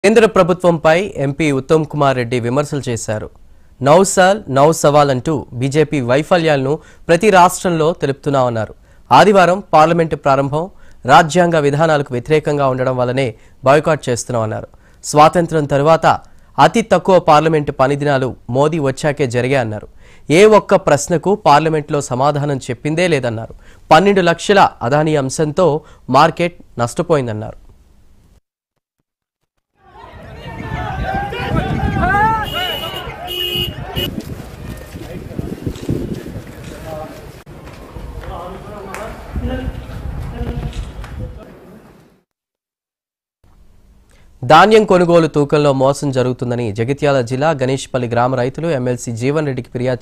కేంద్ర ప్రభుత్వంపై ఎంపీ ఉత్తమ్ కుమార్ రెడ్డి విమర్శలు చేశారు. నౌ సాల్ నౌ సవాల్ అంటూ బీజేపీ వైఫల్యాలను ప్రతి రాష్ట్రంలో తెలుపుతున్నామన్నారు. ఆదివారం పార్లమెంటు ప్రారంభం రాజ్యాంగ విధానాలకు వ్యతిరేకంగా ఉండడం వల్లనే బాయ్కాట్ చేస్తున్నామన్నారు. స్వాతంత్ర్యం తర్వాత అతి తక్కువ పార్లమెంటు పని దినాలు మోదీ వచ్చాకే జరిగాయన్నారు. ఏ ఒక్క ప్రశ్నకు పార్లమెంట్లో సమాధానం చెప్పిందే లేదన్నారు. 12 లక్షల అదానీ అంశంతో మార్కెట్ నష్టపోయిందన్నారు. ధాన్యం కొనుగోలు తూకంలో మోసం జరుగుతుందని జగిత్యాల జిల్లా గణేష్పల్లి గ్రామ రైతులు ఎమ్మెల్సీ జీవన్ రెడ్డికి ఫిర్యాదు